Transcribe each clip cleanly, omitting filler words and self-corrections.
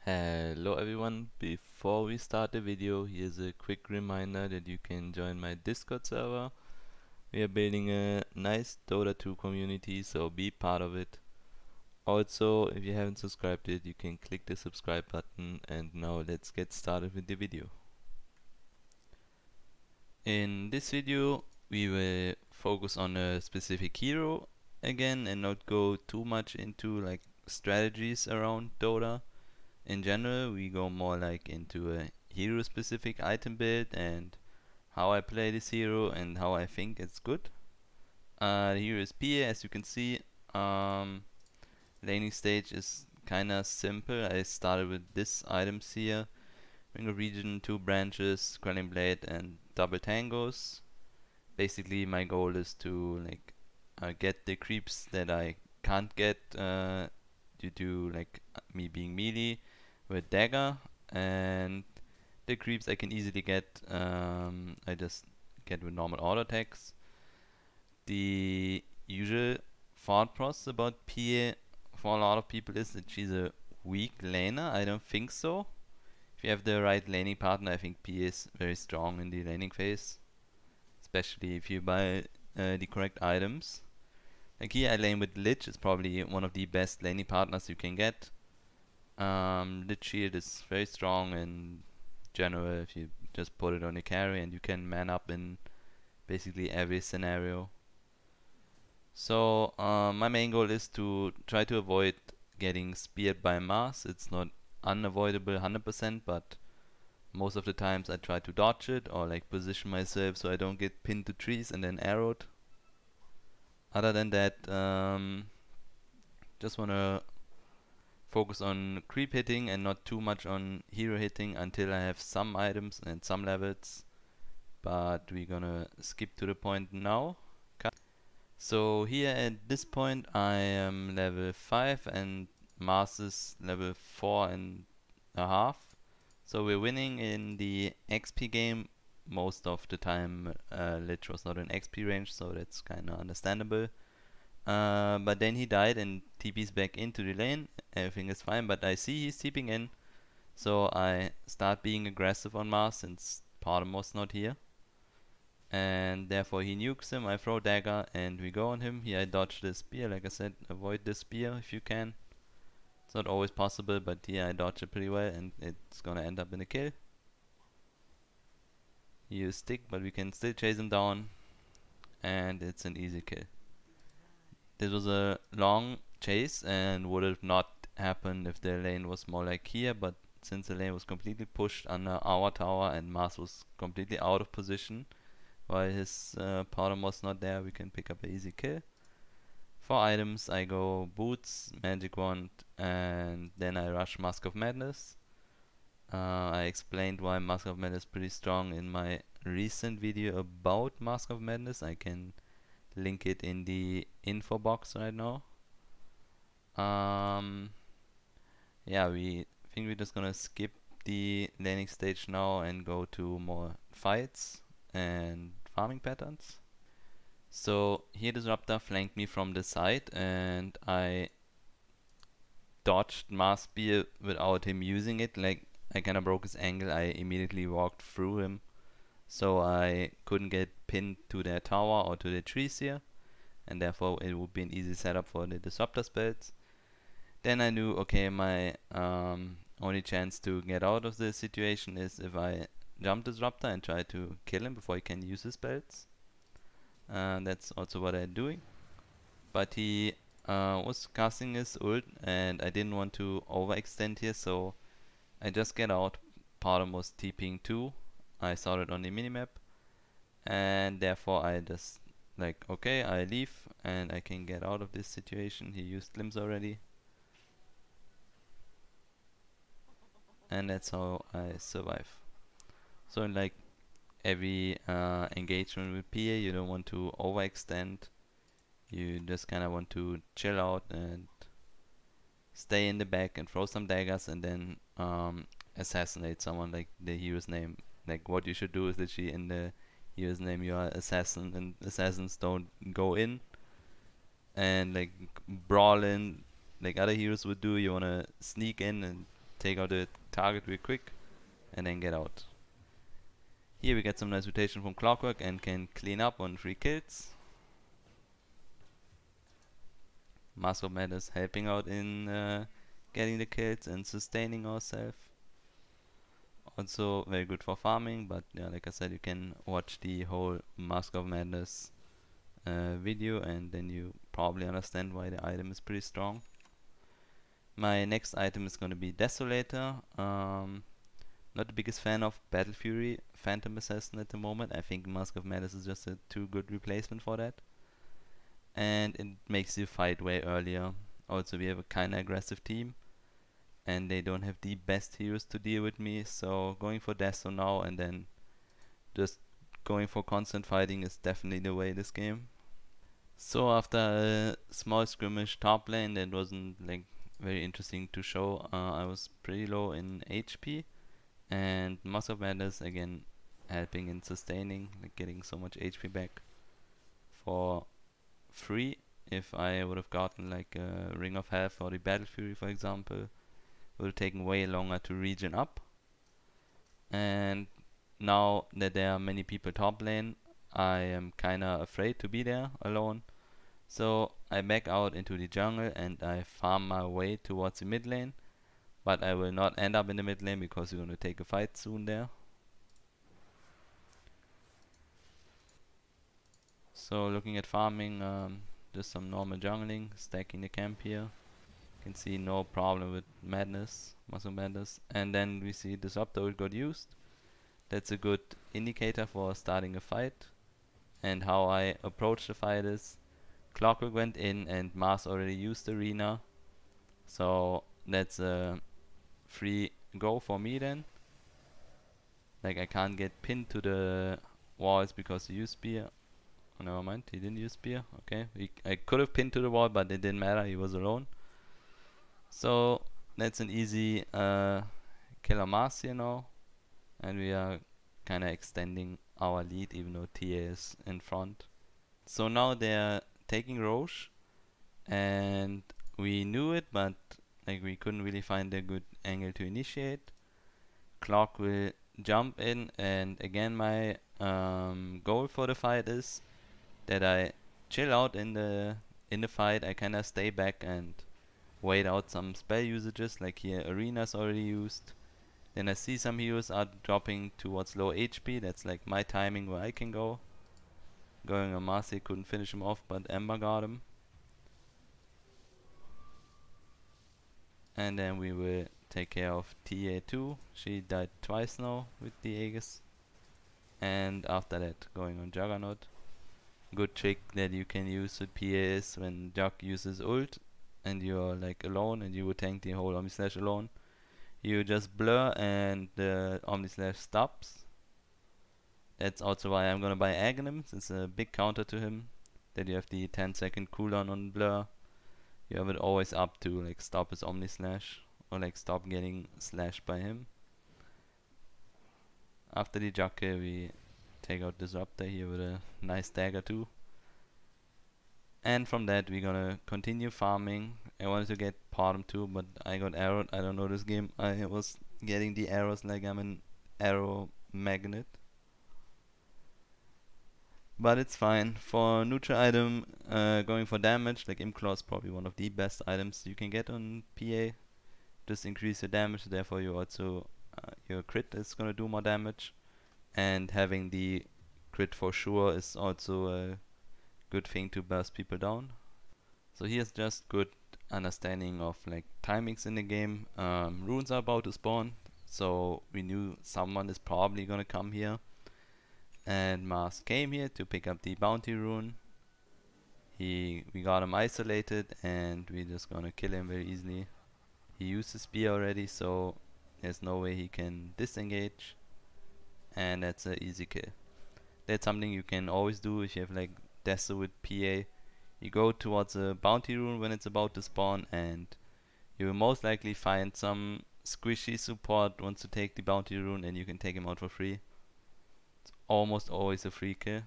Hello everyone, before we start the video, here's a quick reminder that you can join my Discord server. We are building a nice Dota 2 community, so be part of it. Also, if you haven't subscribed yet, you can click the subscribe button, and now let's get started with the video. In this video, we will focus on a specific hero again and not go too much into like strategies around Dota. In general, we go more like into a hero specific item build and how I play this hero and how I think it's good. The hero is Pie, as you can see. Laning stage is kinda simple. I started with this items here: Ring of Region, 2 branches, Quelling Blade and double tangos. Basically my goal is to like get the creeps that I can't get due to like me being melee with dagger, and the creeps I can easily get. I just get with normal auto attacks. The usual thought process about Pie for a lot of people is that she's a weak laner. I don't think so. If you have the right laning partner, I think Pie is very strong in the laning phase, especially if you buy the correct items. Like here I lane with Lich, it's probably one of the best laning partners you can get. Lich shield is very strong in general if you just put it on the carry, and you can man up in basically every scenario. So my main goal is to try to avoid getting speared by Mars. It's not unavoidable 100%, but most of the times I try to dodge it or like position myself so I don't get pinned to trees and then arrowed. Other than that, just wanna focus on creep hitting and not too much on hero hitting until I have some items and some levels. But we're gonna skip to the point now. So here at this point I am level 5 and Mars is level 4.5. So we're winning in the XP game. Most of the time Lich was not in XP range, so that's kinda understandable. But then he died and TP's back into the lane. Everything is fine, but I see he's TPing in, so I start being aggressive on Mars since Parham was not here. And therefore he nukes him, I throw dagger and we go on him. Here I dodge the spear, like I said, avoid the spear if you can. It's not always possible, but here I dodge it pretty well and it's gonna end up in a kill. He is stick, but we can still chase him down and it's an easy kill. This was a long chase and would have not happened if the lane was more like here, but since the lane was completely pushed under our tower and Mars was completely out of position while his Parham was not there, we can pick up an easy kill. For items I go boots, magic wand, and then I rush Mask of Madness. I explained why Mask of Madness is pretty strong in my recent video about Mask of Madness. I can link it in the info box right now. Yeah, we think we're just gonna skip the laning stage now and go to more fights and farming patterns. So here Disruptor flanked me from the side and I dodged Mars Spear without him using it. Like I kinda broke his angle, I immediately walked through him, so I couldn't get pinned to their tower or to the trees here, and therefore it would be an easy setup for the Disruptor spells. Then I knew, okay, my only chance to get out of this situation is if I jump Disruptor and try to kill him before he can use his spells. That's also what I'm doing. But he was casting his ult and I didn't want to overextend here, so I just get out. Parham was TPing too. I saw it on the minimap, and therefore I just like, okay, I leave and I can get out of this situation. He used glimpse already, and that's how I survive. So in like every engagement with PA, you don't want to overextend. You just kind of want to chill out and stay in the back and throw some daggers and then assassinate someone. Like the hero's name, like what you should do is literally in the hero's name you are assassin, and assassins don't go in and like brawl in like other heroes would do. You wanna sneak in and take out the target real quick and then get out. Here we get some nice rotation from Clockwork and can clean up on 3 kills. Mask of Madness helping out in getting the kills and sustaining ourselves. Also very good for farming, but yeah, like I said, you can watch the whole Mask of Madness video and then you probably understand why the item is pretty strong. My next item is going to be Desolator. Not the biggest fan of Battle Fury Phantom Assassin at the moment. I think Mask of Madness is just a too good replacement for that. And it makes you fight way earlier. Also, we have a kinda aggressive team and they don't have the best heroes to deal with me, so going for Deso now and then just going for constant fighting is definitely the way this game. So after a small skirmish top lane that wasn't like very interesting to show, I was pretty low in HP, and Mask of Madness again helping in sustaining, like getting so much HP back for free. If I would have gotten like a Ring of Health or the Battle Fury, for example, it would have taken way longer to regen up. And now that there are many people top lane, I am kinda afraid to be there alone. So I back out into the jungle and I farm my way towards the mid lane. But I will not end up in the mid lane because we're going to take a fight soon there. So looking at farming, just some normal jungling, stacking the camp here. You can see no problem with Madness, Muscle Madness. And then we see Disruptor ult got used. That's a good indicator for starting a fight. And how I approach the fight is, Clockwork went in and Mars already used Arena. So that's a free go for me then. Like I can't get pinned to the walls because he used Spear. Oh, never mind, he didn't use Spear. Okay, I could have pinned to the wall, but it didn't matter, he was alone. So that's an easy kill on Mars here now. And we are kinda extending our lead even though TA is in front. So now they're taking Roche and we knew it, but like we couldn't really find a good angle to initiate. Clock will jump in, and again my goal for the fight is that I chill out in the fight. I kinda stay back and wait out some spell usages, like here Arena's already used. Then I see some heroes are dropping towards low HP, that's like my timing where I can go. Going on Marcy, couldn't finish him off, but Ember got him. And then we will take care of TA2. She died twice now with the Aegis. And after that, going on Juggernaut. Good trick that you can use with PA is when Jug uses ult and you're like alone and you would tank the whole Omnislash alone. You just blur and the Omnislash stops. That's also why I'm gonna buy Aghanim. It's a big counter to him. That you have the 10-second cooldown on blur. You have it always up to like stop his Omnislash or like stop getting slashed by him. After the Jug kill we take out Disruptor here with a nice dagger too. And from that we're gonna continue farming. I wanted to get Bottom too, but I got arrowed. I don't know this game. I was getting the arrows like I'm an arrow magnet. But it's fine. For neutral item, going for damage, like Imclaw is probably one of the best items you can get on PA. Just increase your damage, therefore you also your crit is gonna do more damage. And having the crit for sure is also a good thing to burst people down. So here's just good understanding of like timings in the game. Runes are about to spawn, so we knew someone is probably gonna come here. And Mars came here to pick up the bounty rune. We got him isolated and we're just gonna kill him very easily. He used his spear already, so there's no way he can disengage. And that's an easy kill. That's something you can always do if you have like Deso with PA. You go towards a bounty rune when it's about to spawn and you will most likely find some squishy support wants to take the bounty rune and you can take him out for free. Almost always a free kill.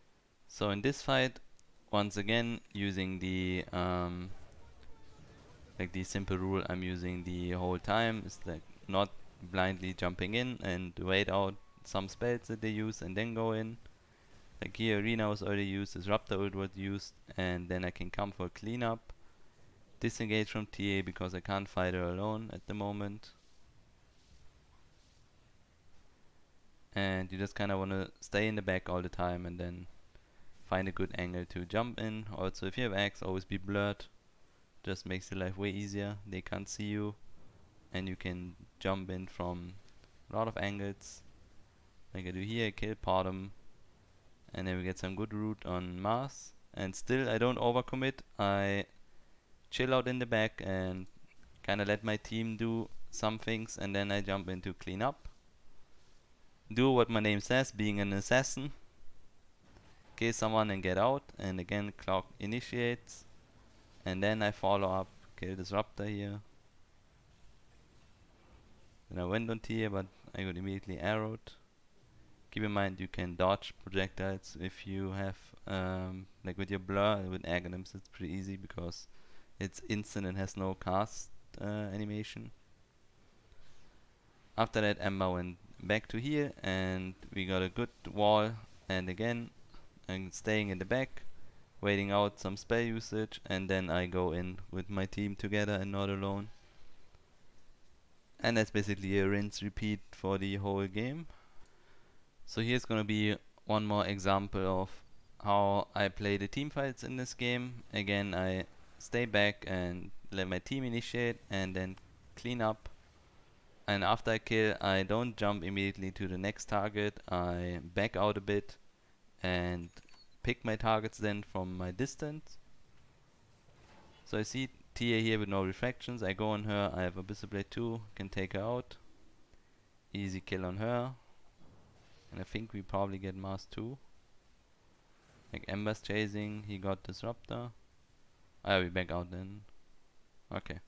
So in this fight, once again using the like the simple rule I'm using the whole time is like not blindly jumping in and wait out some spells that they use and then go in. Like here Arena was already used, Disruptor ult was used, and then I can come for cleanup, disengage from TA because I can't fight her alone at the moment. And you just kinda wanna stay in the back all the time and then find a good angle to jump in. Also if you have Axe, always be blurred. Just makes your life way easier. They can't see you and you can jump in from a lot of angles. Like I do here, I kill Podem and then we get some good root on Mars. And still I don't overcommit. I chill out in the back and kinda let my team do some things and then I jump in to clean up. Do what my name says, being an assassin. Kill someone and get out, and again clock initiates, and then I follow up, kill Disruptor here. Then I went on tier, but I got immediately arrowed. Keep in mind you can dodge projectiles if you have, like with your blur, with Aghanims it's pretty easy because it's instant and has no cast animation. After that Ember went back to here and we got a good wall, and again I'm staying in the back, waiting out some spell usage, and then I go in with my team together and not alone. And that's basically a rinse repeat for the whole game. So here's gonna be one more example of how I play the team fights in this game. Again, I stay back and let my team initiate and then clean up. And after I kill, I don't jump immediately to the next target. I back out a bit and pick my targets then from my distance. So I see Tia here with no refractions. I go on her. I have Abyssal Blade 2, can take her out. Easy kill on her. And I think we probably get Mars 2. Like Ember's chasing, he got Disruptor. Ah, we back out then. Okay.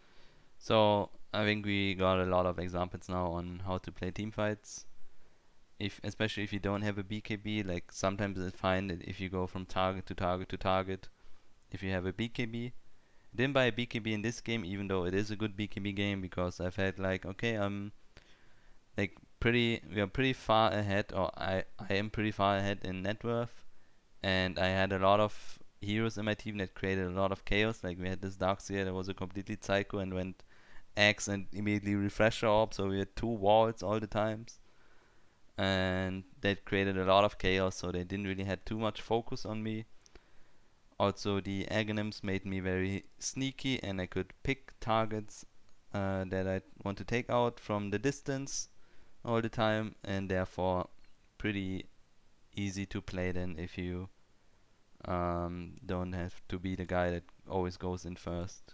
So I think we got a lot of examples now on how to play team fights. Especially if you don't have a BKB, like sometimes it's fine that if you go from target to target to target, if you have a BKB. Didn't buy a BKB in this game, even though it is a good BKB game, because I've had like, okay, like we are pretty far ahead, or I am pretty far ahead in net worth, and I had a lot of heroes in my team that created a lot of chaos. Like we had this Darkseer that was a completely psycho and went Axe and immediately refresher orb, so we had 2 walls all the times, and that created a lot of chaos, so they didn't really had too much focus on me. Also the Aghanims made me very sneaky and I could pick targets that I want to take out from the distance all the time, and therefore pretty easy to play then if you don't have to be the guy that always goes in first.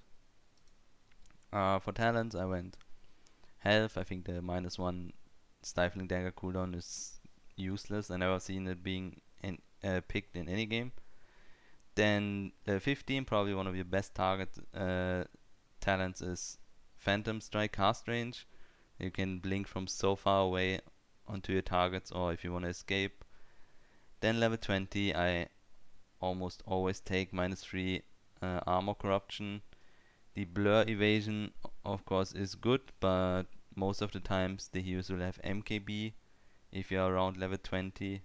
For talents I went health. I think the -1 Stifling Dagger cooldown is useless. I never seen it being picked in any game. Then 15, probably one of your best target talents is Phantom Strike cast range. You can blink from so far away onto your targets, or if you want to escape. Then level 20, I almost always take -3 armor corruption. The blur evasion of course is good, but most of the times the heroes will have MKB if you're around level 20.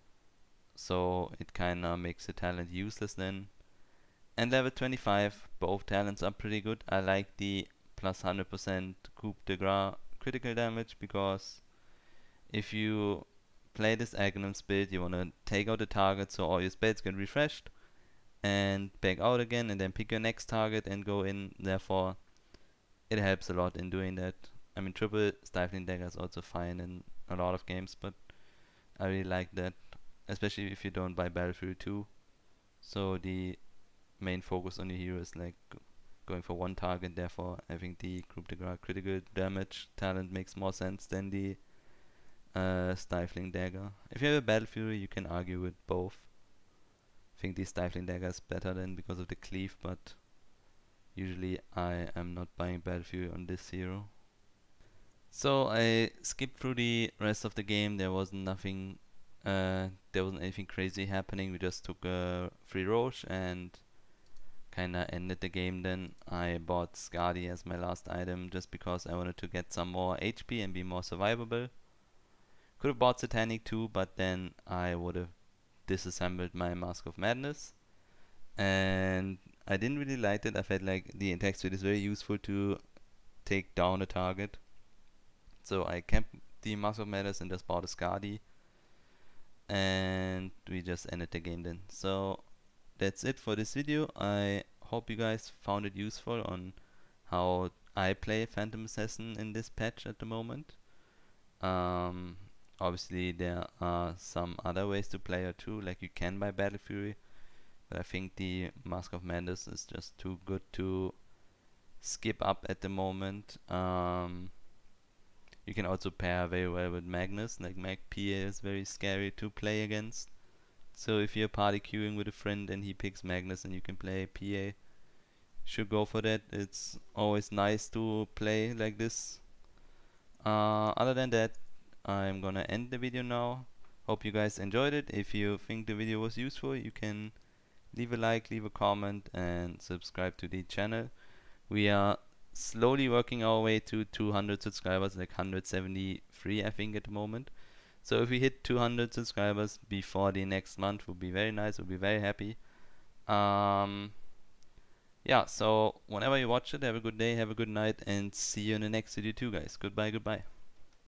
So it kinda makes the talent useless then. And level 25, both talents are pretty good. I like the plus 100% coup de grace critical damage, because if you play this Aghanims build, you wanna take out the target so all your spells get refreshed and back out again and then pick your next target and go in. Therefore it helps a lot in doing that. I mean, triple Stifling Dagger is also fine in a lot of games, but I really like that, especially if you don't buy Battlefield 2. So the main focus on your hero is like going for one target, therefore I think the coup de grace critical damage talent makes more sense than the Stifling Dagger. If you have a Battle Fury, you can argue with both. I think the Stifling Dagger is better than because of the cleave, but usually I am not buying Battle Fury on this hero. So I skipped through the rest of the game. There wasn't anything crazy happening. We just took a free Roche and kinda ended the game then. I bought Skadi as my last item just because I wanted to get some more HP and be more survivable. Could have bought Satanic too, but then I would have disassembled my Mask of Madness. And I didn't really like it. I felt like the attack speed is very useful to take down a target. So I kept the Mask of Madness and just bought a Skadi. And we just ended the game then. So that's it for this video. I hope you guys found it useful on how I play Phantom Assassin in this patch at the moment. Obviously there are some other ways to play her too, like you can buy Battle Fury, but I think the Mask of Madness is just too good to skip up at the moment. You can also pair very well with Magnus, like Mag PA is very scary to play against. So if you're party queuing with a friend and he picks Magnus and you can play PA, should go for that. It's always nice to play like this. Other than that, I'm gonna end the video now. Hope you guys enjoyed it. If you think the video was useful, you can leave a like, leave a comment, and subscribe to the channel. We are slowly working our way to 200 subscribers, like 173 I think at the moment. So if we hit 200 subscribers before the next month, would be very nice, would be very happy. Yeah, so whenever you watch it, have a good day, have a good night, and see you in the next video too, guys. Goodbye, goodbye.